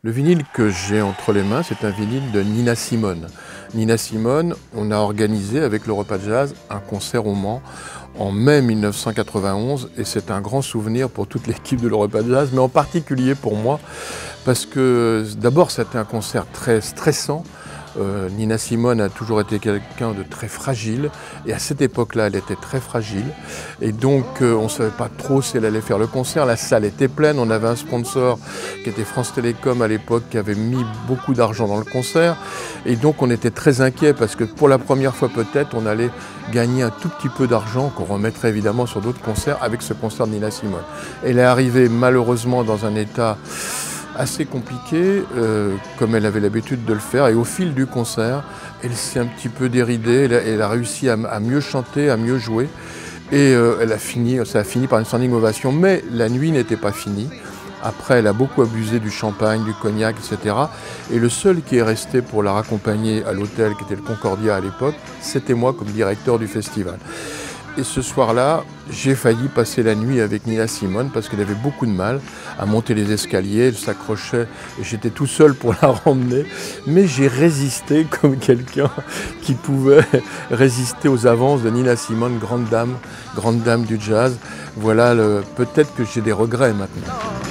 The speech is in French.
Le vinyle que j'ai entre les mains, c'est un vinyle de Nina Simone. Nina Simone, on a organisé avec le Repas de Jazz un concert au Mans en mai 1991 et c'est un grand souvenir pour toute l'équipe de le Repas de Jazz, mais en particulier pour moi parce que d'abord c'était un concert très stressant. Nina Simone a toujours été quelqu'un de très fragile et à cette époque-là, elle était très fragile et donc on ne savait pas trop si elle allait faire le concert. La salle était pleine, on avait un sponsor qui était France Télécom à l'époque qui avait mis beaucoup d'argent dans le concert et donc on était très inquiets parce que pour la première fois peut-être on allait gagner un tout petit peu d'argent qu'on remettrait évidemment sur d'autres concerts avec ce concert de Nina Simone. Elle est arrivée malheureusement dans un état assez compliqué, comme elle avait l'habitude de le faire, et au fil du concert, elle s'est un petit peu déridée, elle a réussi à mieux chanter, à mieux jouer, et ça a fini par une standing ovation, mais la nuit n'était pas finie. Après, elle a beaucoup abusé du champagne, du cognac, etc. Et le seul qui est resté pour la raccompagner à l'hôtel, qui était le Concordia à l'époque, c'était moi comme directeur du festival. Et ce soir-là, j'ai failli passer la nuit avec Nina Simone parce qu'elle avait beaucoup de mal à monter les escaliers, elle s'accrochait et j'étais tout seul pour la ramener. Mais j'ai résisté comme quelqu'un qui pouvait résister aux avances de Nina Simone, grande dame du jazz. Voilà, peut-être que j'ai des regrets maintenant.